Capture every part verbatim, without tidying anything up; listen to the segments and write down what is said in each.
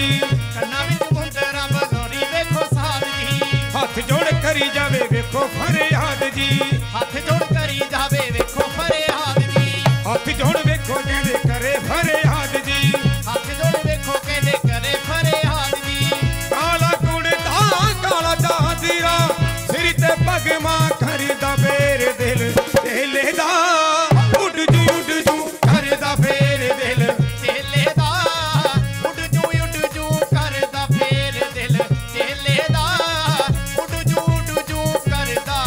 जी कन्ना विच मुंदरा बजोरी वेखो साध जी हाथ जोड़ करी जावे वेखो फरियाद जी हाथ जोड़ करी जावे वेखो फरियाद जी हाथ जोड़ वेखो कहंदे करे फरियाद जी हाथ जोड़ वेखो कहंदे करे फरियाद जी काला कुड़ता काला चांदीरा सिर ते पग मां करदा फेर दिल चेले दा उड जू उड जू करदा फेर दिल चेले दा उड जू उड जू करदा फेर दिल चेले दा उड जू उड जू करदा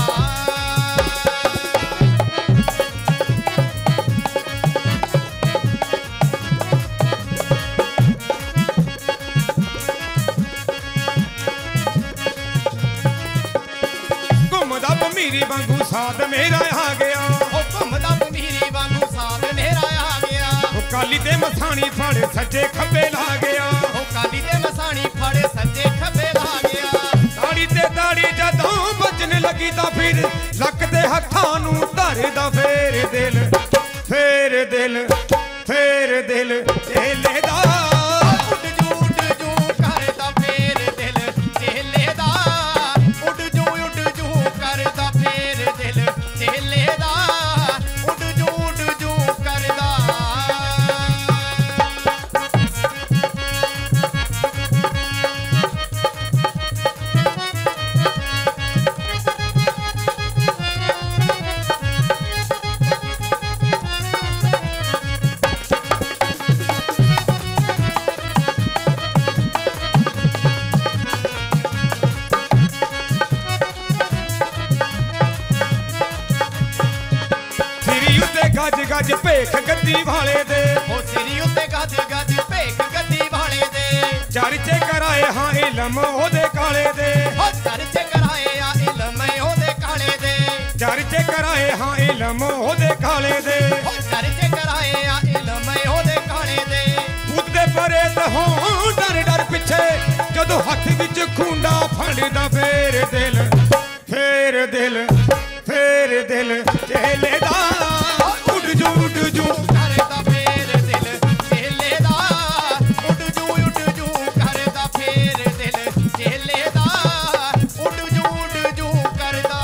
घुमदा बमीरी वांगू साथ मेरा आ गया ओ घुमदा बमीरी वांगू साथ मेरा आ गया ओ काली ते मसाणी फड़ सज्जे खब्बे ला गया ओ काली ते मसाणी फड़े सज्जे खब्बे ला गया दाड़ी ते दाड़ी जदों बचन लगी तां फिर लक दे हत्थां नूं धरदा फेर दिल फेर दिल फेर दिल चेले दा उड जू उड जू करदा फेर दिल चेले दा उड जू उड जू करदा फेर दिल चेले दा उड जू उड जू करदा सिरी उत्ते गज गज भेख गद्दी वाले दे ओ सिरी उत्ते गज गज भेख गद्दी वाले दे चर्चे कराए हां इलम ओदे काले दे ओ चर्चे कराए आ इल्म ओदे काले दे चर्चे कराए हां इलम ओदे काले दे ओ चर्चे कराए आ इल्म ओदे काले दे खुद दे परे ते हों डर डर पिछे जदों हथ विच खूंडा फड़दा फेर दिल फेर दिल फेर दिल चेले दा उड जू उड जू करदा फेर दिल चेले दा उड जू उड जू करदा फेर दिल चेले दा उड जू उड जू करदा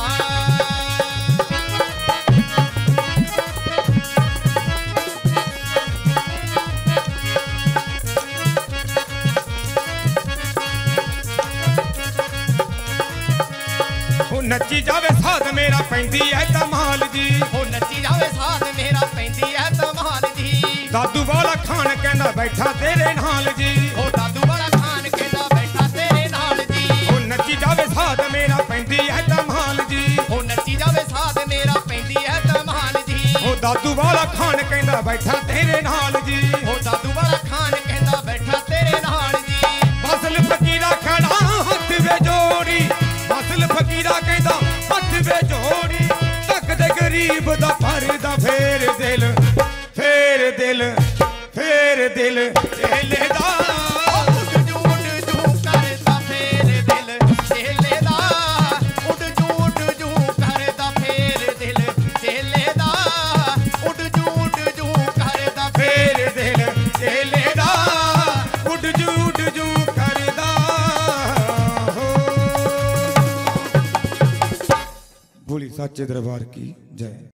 ओ नच्ची जावे साध मेरा पैंदी है धमाल जी ओ नच्ची जावे साथ मेरा पैंदी है धमाल जी दादू वाला खान कहंदा बैठा तेरे नाल जी ओ दादू वाला खान कहंदा बैठा तेरे नाल जी ओ नच्ची जावे साध मेरा पैंदी है धमाल जी ओ नच्ची जावे साथ मेरा पैंदी है धमाल जी ओ दादू वाला खान कहंदा बैठा तेरे नाल जी ओ दादू वाला खान कहंदा बैठा तेरे नाल जी फसल फकीरा खड़ा हथ वे जोड़ी फसल फकीरा कहंदा हथ वे जोड़ी तक दे गरीब दा फरदा फेर दिल फेर दिल फेर दिल चेले दा उड जू उड जू करदा फेर दिल चेले दा उड जू उड जू करदा फेर दिल चेले दा उड जू उड जू करदा फेर दिल चेले दा उड जू उड जू करदा हो। बोली सच्चे दरबार की जय।